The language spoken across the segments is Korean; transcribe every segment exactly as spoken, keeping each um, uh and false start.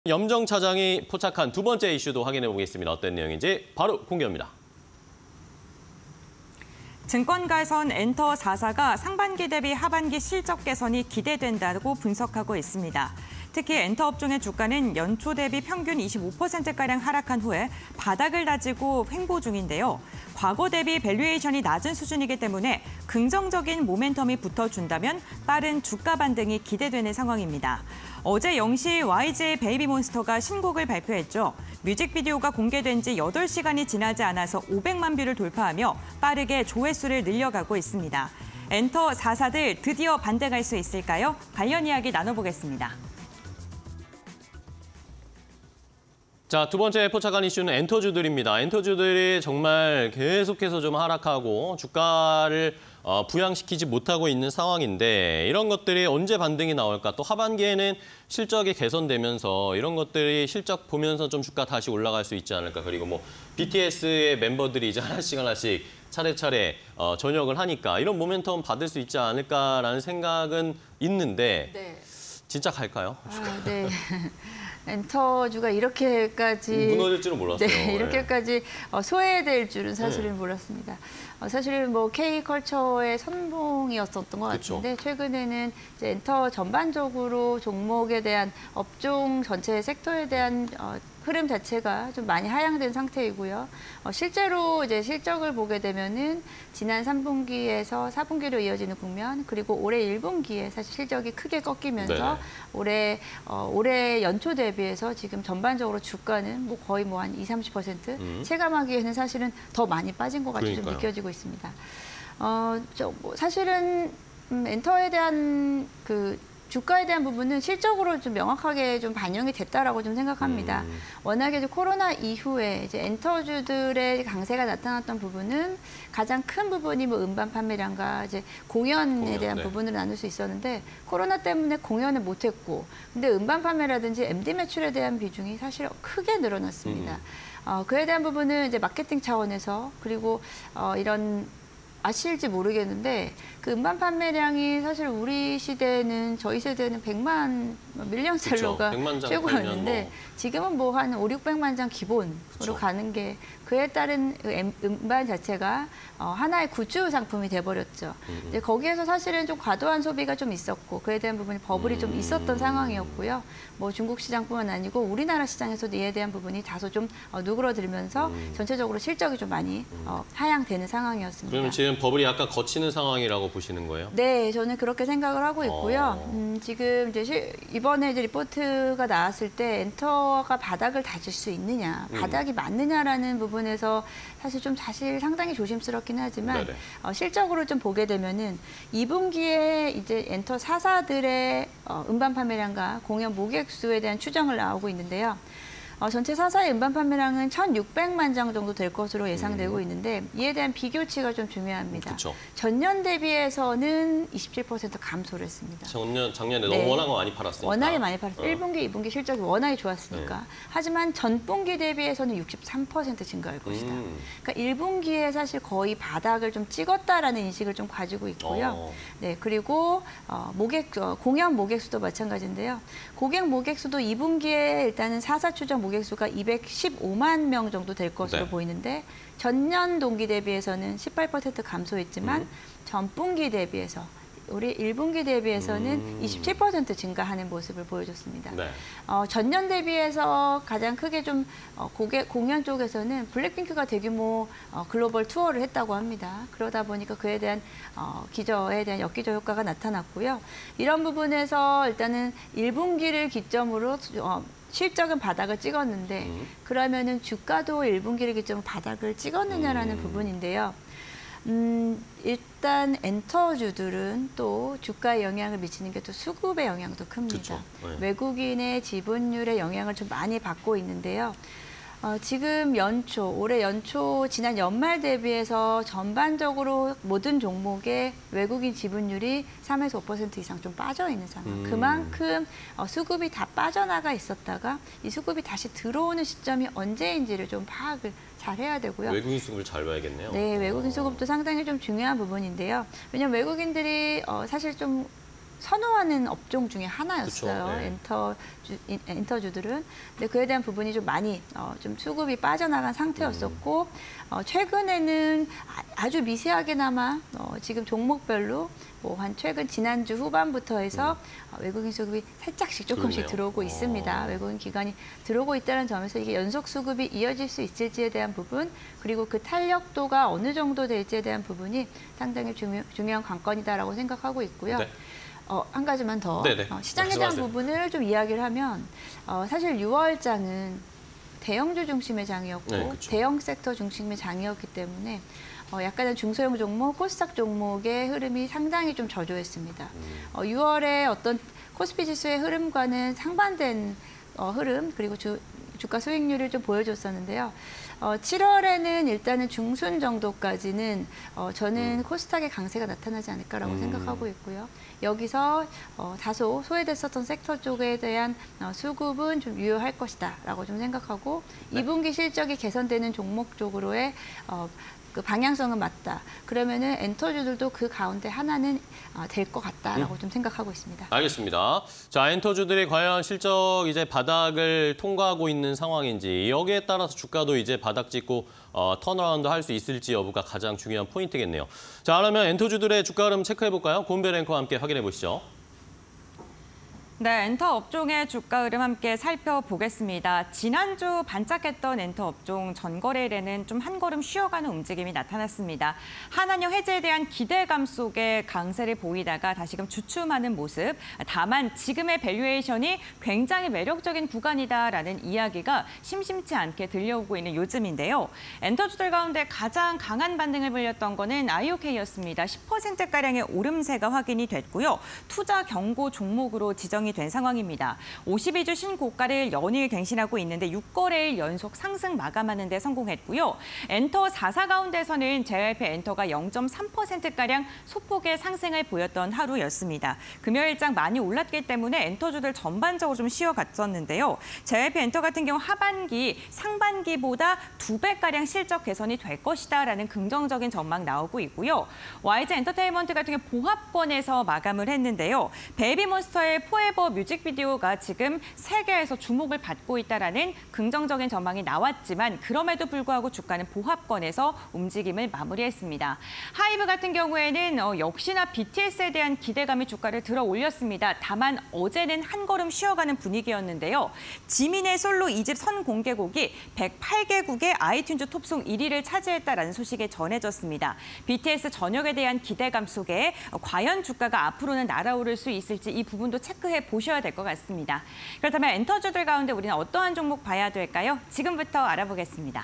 염정 차장이 포착한 두 번째 이슈도 확인해 보겠습니다. 어떤 내용인지 바로 공개합니다. 증권가에선 엔터 사사가 상반기 대비 하반기 실적 개선이 기대된다고 분석하고 있습니다. 특히 엔터 업종의 주가는 연초 대비 평균 이십오 퍼센트가량 하락한 후에 바닥을 다지고 횡보 중인데요. 과거 대비 밸류에이션이 낮은 수준이기 때문에 긍정적인 모멘텀이 붙어준다면 빠른 주가 반등이 기대되는 상황입니다. 어제 영 시 와이지의 베이비몬스터가 신곡을 발표했죠. 뮤직비디오가 공개된 지 여덟 시간이 지나지 않아서 오백만 뷰를 돌파하며 빠르게 조회수를 늘려가고 있습니다. 엔터 사사들 드디어 반등할 수 있을까요? 관련 이야기 나눠보겠습니다. 자, 두 번째 포착한 이슈는 엔터주들입니다. 엔터주들이 정말 계속해서 좀 하락하고 주가를 어, 부양시키지 못하고 있는 상황인데 이런 것들이 언제 반등이 나올까? 또 하반기에는 실적이 개선되면서 이런 것들이 실적 보면서 좀 주가 다시 올라갈 수 있지 않을까? 그리고 뭐 비티에스의 멤버들이 이제 하나씩 하나씩 차례차례 어, 전역을 하니까 이런 모멘텀 받을 수 있지 않을까라는 생각은 있는데 네. 진짜 갈까요? 아, 네. 엔터주가 이렇게까지 무너질 줄은 몰랐어요. 네, 이렇게까지 소외될 줄은 사실은 네. 몰랐습니다. 어, 사실은 뭐 K컬처의 선봉이었었던 것 그쵸. 같은데 최근에는 이제 엔터 전반적으로 종목에 대한 업종 전체 섹터에 대한 어, 흐름 자체가 좀 많이 하향된 상태이고요. 어, 실제로 이제 실적을 보게 되면은 지난 삼 분기에서 사 분기로 이어지는 국면, 그리고 올해 일 분기에 사실 실적이 크게 꺾이면서 네네. 올해 어, 올해 연초 대비해서 지금 전반적으로 주가는 뭐 거의 뭐 한 이십, 삼십 퍼센트 음. 체감하기에는 사실은 더 많이 빠진 것 같이 그러니까요. 좀 느껴지고 있습니다. 어, 저 뭐 사실은 음, 엔터에 대한 그 주가에 대한 부분은 실적으로 좀 명확하게 좀 반영이 됐다라고 좀 생각합니다. 음. 워낙에 이제 코로나 이후에 이제 엔터주들의 강세가 나타났던 부분은 가장 큰 부분이 뭐 음반 판매량과 이제 공연에 공연, 대한 네. 부분을 나눌 수 있었는데 코로나 때문에 공연을 못했고, 근데 음반 판매라든지 엠디 매출에 대한 비중이 사실 크게 늘어났습니다. 음. 어, 그에 대한 부분은 이제 마케팅 차원에서 그리고 어, 이런 아실지 모르겠는데 그 음반 판매량이 사실 우리 시대에는 저희 세대는 백만 밀리언셀러가 최고였는데 뭐. 지금은 뭐 한 오륙백만 장 기본으로 그쵸. 가는 게 그에 따른 음반 자체가 어, 하나의 굿즈 상품이 돼버렸죠. 음. 이제 거기에서 사실은 좀 과도한 소비가 좀 있었고 그에 대한 부분이 버블이 음. 좀 있었던 상황이었고요. 뭐 중국 시장뿐만 아니고 우리나라 시장에서도 이에 대한 부분이 다소 좀 어, 누그러들면서 음. 전체적으로 실적이 좀 많이 어, 하향되는 상황이었습니다. 그러면 지금 버블이 약간 거치는 상황이라고 보시는 거예요? 네, 저는 그렇게 생각을 하고 있고요. 어. 음, 지금 이제 시, 이번에 이제 리포트가 나왔을 때 엔터가 바닥을 다질 수 있느냐, 음. 바닥이 맞느냐라는 부분에서 사실 좀 사실 상당히 조심스럽긴 하지만 어, 실적으로 좀 보게 되면은 이 분기에 이제 엔터 사사들의 어, 음반 판매량과 공연 모객 수에 대한 추정을 나오고 있는데요. 어, 전체 사사의 음반 판매량은 천육백만 장 정도 될 것으로 예상되고 음. 있는데 이에 대한 비교치가 좀 중요합니다. 그쵸. 전년 대비해서는 이십칠 퍼센트 감소를 했습니다. 작년, 작년에 네. 너무 워낙 많이 팔았으니까. 워낙에 많이 팔았어요. 어. 일 분기, 이 분기 실적이 워낙에 좋았으니까. 네. 하지만 전 분기 대비해서는 육십삼 퍼센트 증가할 것이다. 음. 그러니까 일 분기에 사실 거의 바닥을 좀 찍었다라는 인식을 좀 가지고 있고요. 어. 네, 그리고 어, 모객, 어, 공연 모객 수도 마찬가지인데요. 고객 모객 수도 이 분기에 일단은 사사 추정 모객 모객수가 이백십오만 명 정도 될 것으로 네. 보이는데 전년 동기 대비해서는 십팔 퍼센트 감소했지만 음. 전분기 대비해서 우리 일 분기 대비해서는 음. 이십칠 퍼센트 증가하는 모습을 보여줬습니다. 네. 어, 전년 대비해서 가장 크게 좀 어, 고객, 공연 쪽에서는 블랙핑크가 대규모 어, 글로벌 투어를 했다고 합니다. 그러다 보니까 그에 대한 어, 기저에 대한 역기저 효과가 나타났고요. 이런 부분에서 일단은 일 분기를 기점으로 어, 실적은 바닥을 찍었는데 음. 그러면은 주가도 일 분기를 기점으로 바닥을 찍었느냐라는 음. 부분인데요. 음, 일단 엔터주들은 또 주가에 영향을 미치는 게 또 수급의 영향도 큽니다. 네. 외국인의 지분율의 영향을 좀 많이 받고 있는데요. 어, 지금 연초, 올해 연초 지난 연말 대비해서 전반적으로 모든 종목의 외국인 지분율이 삼에서 오 퍼센트 이상 좀 빠져 있는 상황. 음. 그만큼 어, 수급이 다 빠져나가 있었다가 이 수급이 다시 들어오는 시점이 언제인지를 좀 파악을 잘 해야 되고요. 외국인 수급을 잘 봐야겠네요. 네, 외국인 수급도 상당히 좀 중요한 부분인데요. 왜냐하면 외국인들이 어, 사실 좀 선호하는 업종 중에 하나였어요. 그쵸, 네. 엔터 주, 엔터주들은. 근데 그에 대한 부분이 좀 많이 어, 좀 수급이 빠져나간 상태였었고 음. 어, 최근에는 아, 아주 미세하게나마 어, 지금 종목별로 뭐 한 최근 지난주 후반부터 해서 음. 어, 외국인 수급이 살짝씩 조금씩 그러네요. 들어오고 어. 있습니다. 외국인 기관이 들어오고 있다는 점에서 이게 연속 수급이 이어질 수 있을지에 대한 부분 그리고 그 탄력도가 어느 정도 될지에 대한 부분이 상당히 중요, 중요한 관건이다라고 생각하고 있고요. 네. 어, 한 가지만 더 네네. 어, 시장에 대한 말씀하세요. 부분을 좀 이야기를 하면 어, 사실 유월장은 대형주 중심의 장이었고 네, 그쵸. 대형 섹터 중심의 장이었기 때문에 어, 약간은 중소형 종목, 코스닥 종목의 흐름이 상당히 좀 저조했습니다. 음. 어, 유월에 어떤 코스피 지수의 흐름과는 상반된 어, 흐름 그리고 주, 주가 수익률을 좀 보여줬었는데요. 어, 칠월에는 일단은 중순 정도까지는 어, 저는 음. 코스닥의 강세가 나타나지 않을까라고 음. 생각하고 있고요. 여기서 어, 다소 소외됐었던 섹터 쪽에 대한 어, 수급은 좀 유효할 것이다라고 좀 생각하고 네. 이 분기 실적이 개선되는 종목 쪽으로의 어, 그 방향성은 맞다. 그러면은 엔터주들도 그 가운데 하나는 어, 될 것 같다라고 음. 좀 생각하고 있습니다. 알겠습니다. 자, 엔터주들이 과연 실적 이제 바닥을 통과하고 있는 상황인지 여기에 따라서 주가도 이제 바닥 찍고 어, 턴어라운드 할 수 있을지 여부가 가장 중요한 포인트겠네요. 자, 그러면 엔터주들의 주가 흐름 체크해 볼까요? 고은별 앵커와 함께 확인해 보시죠. 네, 엔터 업종의 주가 흐름 함께 살펴보겠습니다. 지난주 반짝했던 엔터 업종 전거래일에는 좀 한 걸음 쉬어가는 움직임이 나타났습니다. 한한령 해제에 대한 기대감 속에 강세를 보이다가 다시금 주춤하는 모습. 다만 지금의 밸류에이션이 굉장히 매력적인 구간이다라는 이야기가 심심치 않게 들려오고 있는 요즘인데요. 엔터주들 가운데 가장 강한 반등을 보였던 거는 아이오케이였습니다. 십 퍼센트가량의 오름세가 확인이 됐고요. 투자 경고 종목으로 지정이 된 상황입니다. 오십이 주 신고가를 연일 갱신하고 있는데 육 거래일 연속 상승 마감하는 데 성공했고요. 엔터 사사 가운데서는 제이와이피 엔터가 영 점 삼 퍼센트가량 소폭의 상승을 보였던 하루였습니다. 금요일장 많이 올랐기 때문에 엔터주들 전반적으로 좀 쉬어갔었는데요. 제이와이피 엔터 같은 경우 하반기, 상반기보다 두 배가량 실적 개선이 될 것이다라는 긍정적인 전망 나오고 있고요. 와이지 엔터테인먼트 같은 경우 보합권에서 마감을 했는데요. 베이비몬스터의 포에버 뮤직비디오가 지금 세계에서 주목을 받고 있다라는 긍정적인 전망이 나왔지만 그럼에도 불구하고 주가는 보합권에서 움직임을 마무리했습니다. 하이브 같은 경우에는 어, 역시나 비티에스에 대한 기대감이 주가를 들어 올렸습니다. 다만 어제는 한 걸음 쉬어가는 분위기였는데요. 지민의 솔로 이 집 선공개곡이 백팔 개국의 아이튠즈 톱송 일 위를 차지했다라는 소식이 전해졌습니다. 비티에스 전역에 대한 기대감 속에 과연 주가가 앞으로는 날아오를 수 있을지 이 부분도 체크해 보셔야 될 것 같습니다. 그렇다면 엔터주들 가운데 우리는 어떠한 종목 봐야 될까요? 지금부터 알아보겠습니다.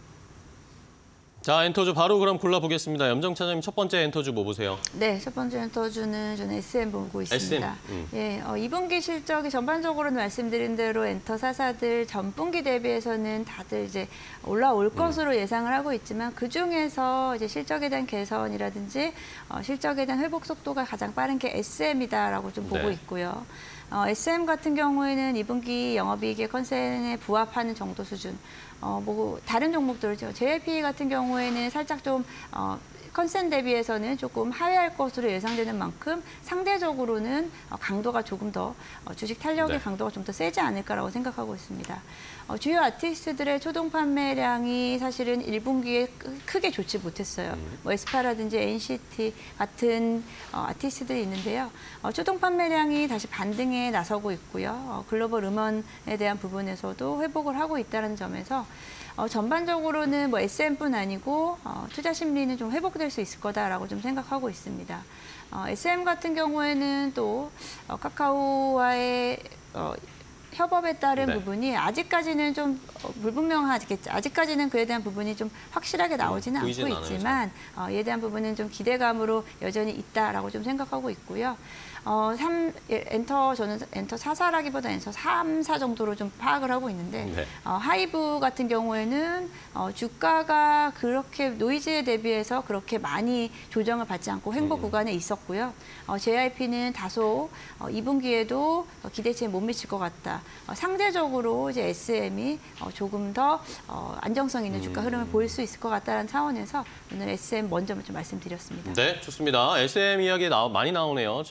자, 엔터주 바로 그럼 골라보겠습니다. 염정 차장님 첫 번째 엔터주 뭐 보세요? 네, 첫 번째 엔터주는 저는 에스엠 보고 있습니다. 에스엠, 음. 예, 어, 이 분기 실적이 전반적으로는 말씀드린 대로 엔터 사사들 전분기 대비해서는 다들 이제 올라올 것으로 예상을 하고 있지만 그 중에서 이제 실적에 대한 개선이라든지 어, 실적에 대한 회복 속도가 가장 빠른 게 에스엠이다라고 좀 보고 네. 있고요. 어, 에스엠 같은 경우에는 이 분기 영업이익의 컨센에 부합하는 정도 수준. 어, 뭐 다른 종목들죠. 제이와이피 같은 경우에는 살짝 좀 어, 컨센 대비해서는 조금 하회할 것으로 예상되는 만큼 상대적으로는 어, 강도가 조금 더 어, 주식 탄력의 네. 강도가 좀 더 세지 않을까라고 생각하고 있습니다. 어, 주요 아티스트들의 초동 판매량이 사실은 일 분기에 크게 좋지 못했어요. 음. 뭐 에스파라든지 엔시티 같은 어, 아티스트들이 있는데요. 어, 초동 판매량이 다시 반등에 나서고 있고요. 어, 글로벌 음원에 대한 부분에서도 회복을 하고 있다는 점에서 어, 전반적으로는 뭐 에스엠뿐 아니고 어, 투자 심리는 좀 회복될 수 있을 거다라고 좀 생각하고 있습니다. 어, 에스엠 같은 경우에는 또 어, 카카오와의 어, 협업에 따른 네. 부분이 아직까지는 좀 어, 불분명하겠죠. 아직까지는 그에 대한 부분이 좀 확실하게 나오지는 않고 보이진 않아요, 있지만 어, 이에 대한 부분은 좀 기대감으로 여전히 있다라고 좀 생각하고 있고요. 어, 삼, 엔터, 저는 엔터 사사라기보다 엔터 삼, 사 정도로 좀 파악을 하고 있는데, 네. 어, 하이브 같은 경우에는 어, 주가가 그렇게 노이즈에 대비해서 그렇게 많이 조정을 받지 않고 횡보 음. 구간에 있었고요. 어, 제이와이피는 다소 어, 이 분기에도 어, 기대치에 못 미칠 것 같다. 어, 상대적으로 이제 에스엠이 어, 조금 더 어, 안정성 있는 주가 음. 흐름을 보일 수 있을 것 같다는 차원에서 오늘 에스엠 먼저 좀 말씀드렸습니다. 네, 좋습니다. 에스엠 이야기 나, 많이 나오네요. 최근에 전문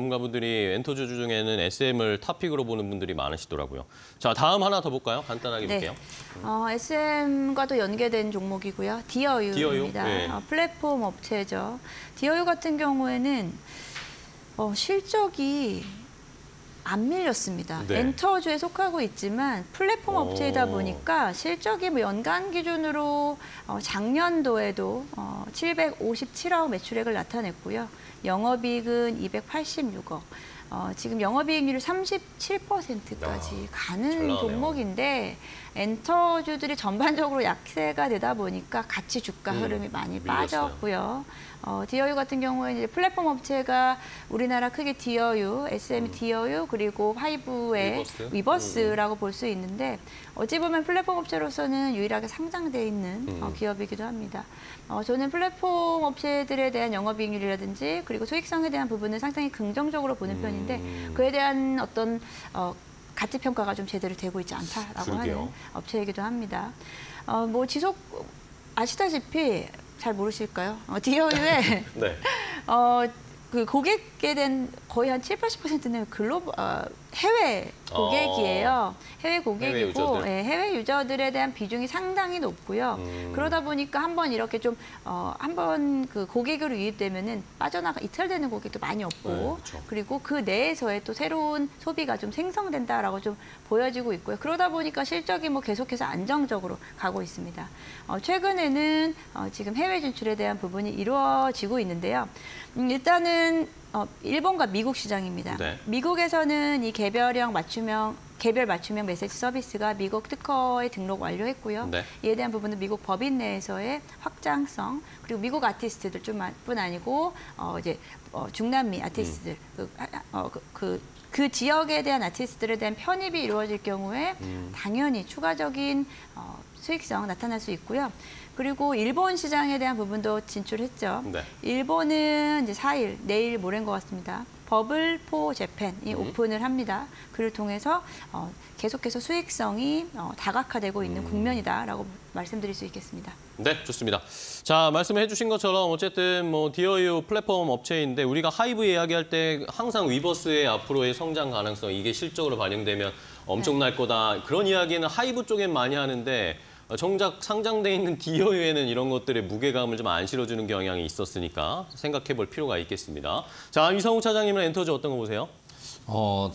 전문가분들이 엔터주 중에는 에스엠을 탑픽으로 보는 분들이 많으시더라고요. 자, 다음 하나 더 볼까요? 간단하게 네. 볼게요. 어, 에스엠과도 연계된 종목이고요. 디어유입니다. 디어유? 네. 어, 플랫폼 업체죠. 디어유 같은 경우에는 어, 실적이 안 밀렸습니다. 네. 엔터주에 속하고 있지만 플랫폼 오. 업체이다 보니까 실적이 뭐 연간 기준으로 어, 작년도에도 어, 칠백오십칠억 매출액을 나타냈고요. 영업이익은 이백팔십육억. 어, 지금 영업이익률이 삼십칠 퍼센트까지 야, 잘 가는 나가네요. 종목인데 엔터주들이 전반적으로 약세가 되다 보니까 같이 주가 음, 흐름이 많이 밀렸어요. 빠졌고요. 어, 디어유 같은 경우에는 이제 플랫폼 업체가 우리나라 크게 디어유, 에스엠이 디어유 그리고 하이브의 위버스? 위버스라고 볼 수 있는데 어찌 보면 플랫폼 업체로서는 유일하게 상장돼 있는 음. 어, 기업이기도 합니다. 어, 저는 플랫폼 업체들에 대한 영업이익률이라든지 그리고 수익성에 대한 부분을 상당히 긍정적으로 보는 편인데 음. 그에 대한 어떤 어, 가치 평가가 좀 제대로 되고 있지 않다라고 그러게요. 하는 업체이기도 합니다. 어, 뭐 지속 아시다시피 잘 모르실까요? 어, 디어유의 네. 어, 그 고객에 대한 거의 한 칠, 팔십 퍼센트는 글로벌 어, 해외 고객이에요. 해외 고객이고 해외 유저들. 예, 해외 유저들에 대한 비중이 상당히 높고요. 음. 그러다 보니까 한번 이렇게 좀 어, 한번 그 고객으로 유입되면은 빠져나가 이탈되는 고객도 많이 없고 네, 그렇죠. 그리고 그 내에서의 또 새로운 소비가 좀 생성된다라고 좀 보여지고 있고요. 그러다 보니까 실적이 뭐 계속해서 안정적으로 가고 있습니다. 어, 최근에는 어, 지금 해외 진출에 대한 부분이 이루어지고 있는데요. 음, 일단은 어, 일본과 미국 시장입니다. 네. 미국에서는 이 개별형 맞춤형 개별 맞춤형 메시지 서비스가 미국 특허에 등록 완료했고요. 네. 이에 대한 부분은 미국 법인 내에서의 확장성 그리고 미국 아티스트들 뿐 아니고 어, 이제 어, 중남미 아티스트들 음. 그, 어, 그, 그, 그 지역에 대한 아티스트들에 대한 편입이 이루어질 경우에 음. 당연히 추가적인 어, 수익성 나타날 수 있고요. 그리고 일본 시장에 대한 부분도 진출했죠. 네. 일본은 이제 사 일, 내일 모레인 것 같습니다. 버블 포 재팬이 음. 오픈을 합니다. 그를 통해서 어, 계속해서 수익성이 어, 다각화되고 있는 음. 국면이다라고 말씀드릴 수 있겠습니다. 네, 좋습니다. 자, 말씀해 주신 것처럼 어쨌든 뭐 디어유 플랫폼 업체인데 우리가 하이브 이야기할 때 항상 위버스의 앞으로의 성장 가능성 이게 실적으로 반영되면 엄청날 거다. 그런 이야기는 하이브 쪽엔 많이 하는데 정작 상장돼 있는 디어유에는 이런 것들의 무게감을 좀 안 실어주는 경향이 있었으니까 생각해 볼 필요가 있겠습니다. 자, 이성우 차장님은 엔터주 어떤 거 보세요? 어,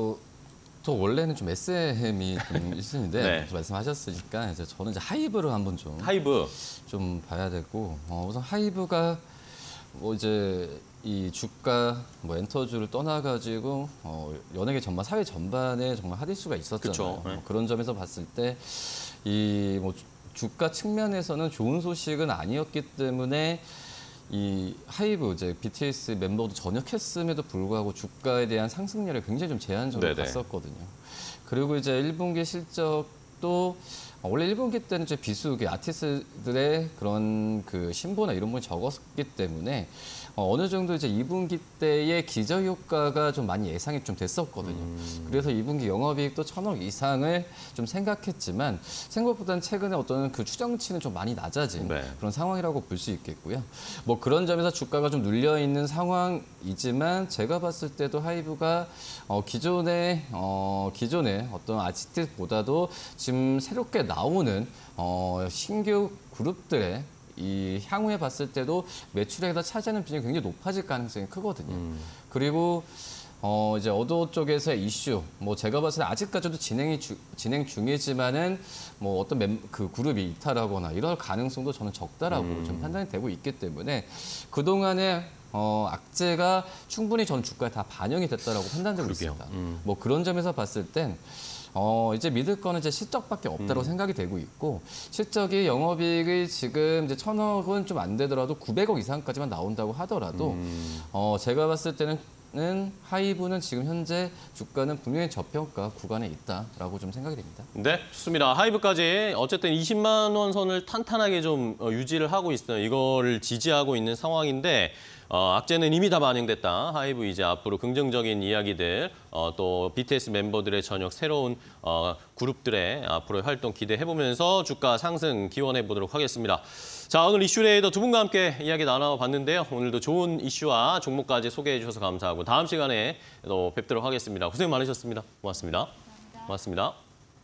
저도 원래는 좀 에스엠이 좀 있는데 네. 말씀하셨으니까 이제 저는 이제 하이브를 한번 좀, 하이브. 좀 봐야 되고 어, 우선 하이브가 뭐 이제 이 주가 뭐 엔터주를 떠나가지고 어, 연예계 전반 사회 전반에 정말 핫이슈가 있었잖아요. 그쵸. 네. 뭐 그런 점에서 봤을 때 이 뭐 주가 측면에서는 좋은 소식은 아니었기 때문에 이 하이브 이제 비티에스 멤버도 전역했음에도 불구하고 주가에 대한 상승률이 굉장히 좀 제한적으로 네네. 갔었거든요. 그리고 이제 일 분기 실적도 원래 일 분기 때는 이제 비수기 아티스트들의 그런 그 신보나 이런 부분이 적었기 때문에 어, 어느 정도 이제 이 분기 때의 기저 효과가 좀 많이 예상이 좀 됐었거든요. 음. 그래서 이 분기 영업이익도 천억 이상을 좀 생각했지만 생각보다는 최근에 어떤 그 추정치는 좀 많이 낮아진 네. 그런 상황이라고 볼 수 있겠고요. 뭐 그런 점에서 주가가 좀 눌려 있는 상황이지만 제가 봤을 때도 하이브가 어, 기존의 어, 기존의 어떤 아티스트보다도 지금 새롭게 나오는 어, 신규 그룹들의 이 향후에 봤을 때도 매출액에다 차지하는 비중이 굉장히 높아질 가능성이 크거든요. 음. 그리고 어 이제 어도 쪽에서의 이슈, 뭐 제가 봤을 때 아직까지도 진행이 주, 진행 중이지만은 뭐 어떤 멤, 그 그룹이 이탈하거나 이럴 가능성도 저는 적다라고 음. 좀 판단이 되고 있기 때문에 그 동안에 어 악재가 충분히 전 주가에 다 반영이 됐다라고 판단되고 그러게요. 있습니다. 음. 뭐 그런 점에서 봤을 땐 어, 이제 믿을 거는 이제 실적밖에 없다고 음. 생각이 생각이 되고 있고, 실적이 영업이익이 지금 이제 천억은 좀 안 되더라도 구백억 이상까지만 나온다고 하더라도, 음. 어, 제가 봤을 때는 는 하이브는 지금 현재 주가는 분명히 저평가 구간에 있다라고 좀 생각이 됩니다. 네, 좋습니다. 하이브까지 어쨌든 이십만 원 선을 탄탄하게 좀 어, 유지를 하고 있어요. 이거를 지지하고 있는 상황인데 어, 악재는 이미 다 반영됐다. 하이브 이제 앞으로 긍정적인 이야기들, 어, 또 비티에스 멤버들의 저녁 새로운 어, 그룹들의 앞으로의 활동 기대해보면서 주가 상승 기원해보도록 하겠습니다. 자, 오늘 이슈레이더 두 분과 함께 이야기 나눠봤는데요. 오늘도 좋은 이슈와 종목까지 소개해 주셔서 감사하고 다음 시간에 또 뵙도록 하겠습니다. 고생 많으셨습니다. 고맙습니다. 고맙습니다.